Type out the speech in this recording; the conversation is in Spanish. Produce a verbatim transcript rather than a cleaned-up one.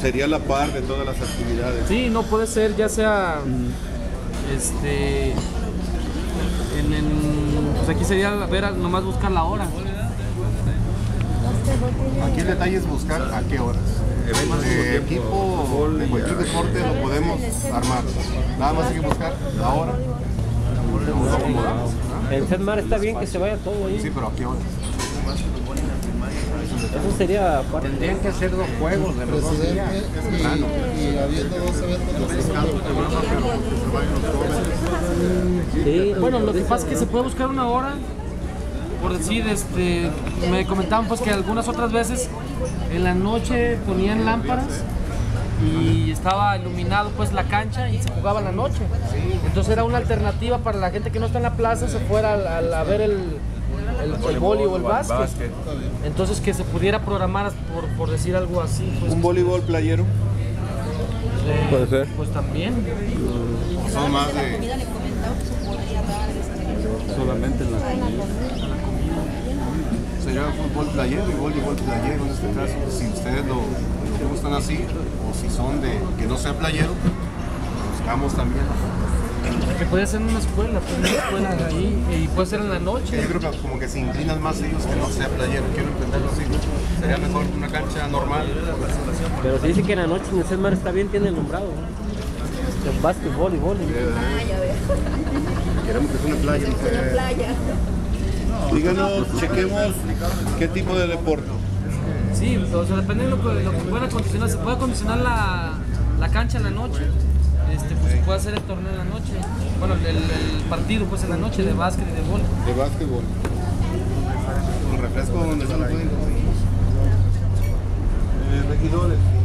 sería la par de todas las actividades. Sí, no puede ser, ya sea este en, en pues aquí sería ver, nomás buscar la hora. Aquí el detalle es buscar a qué horas. De equipo, de cualquier deporte lo podemos armar. Nada más hay que buscar la hora. Nos acomodamos. En Sedmar está bien que se vaya todo ahí. Sí, pero ¿a qué horas? Eso sería aparte. Tendrían que hacer dos juegos de los dos días. Temprano. Y habiendo dos eventos, Sí, Bueno, lo que pasa es que se puede buscar una hora, por decir, este, me comentaban pues que algunas otras veces en la noche ponían lámparas y estaba iluminado pues la cancha y se jugaba en la noche. Entonces era una alternativa para la gente que no está en la plaza, se fuera a, a, a ver el, el, el vóley o el básquet. Entonces que se pudiera programar, por, por decir algo así. Pues, ¿Un voleibol playero? eh, Puede ser. Pues también. O son más de... Solamente en la Sería fútbol playero y voleibol playero en este caso. Si ustedes lo, lo gustan así, o si son de que no sea playero, buscamos también. Que puede ser en una escuela, pues una escuela ahí y puede ser en la noche. Yo creo que como que se inclinan más ellos que no sea playero. Quiero entenderlo así. Sería mejor una cancha normal. Pero se dice que en la noche en el Sedmar está bien, tiene alumbrado. El básquetbol y vóley. Queremos que sea una playa. No sé. playa. Díganos, chequemos qué tipo de deporte. Sí, o sea, depende de lo que, lo que puedan acondicionar. Se puede acondicionar la, la cancha en la noche. Este, pues se puede hacer el torneo en la noche. Bueno, el, el partido pues en la noche de básquet y de vóley. De básquetbol. Un refresco donde se lo pueden conseguir. Eh, regidores.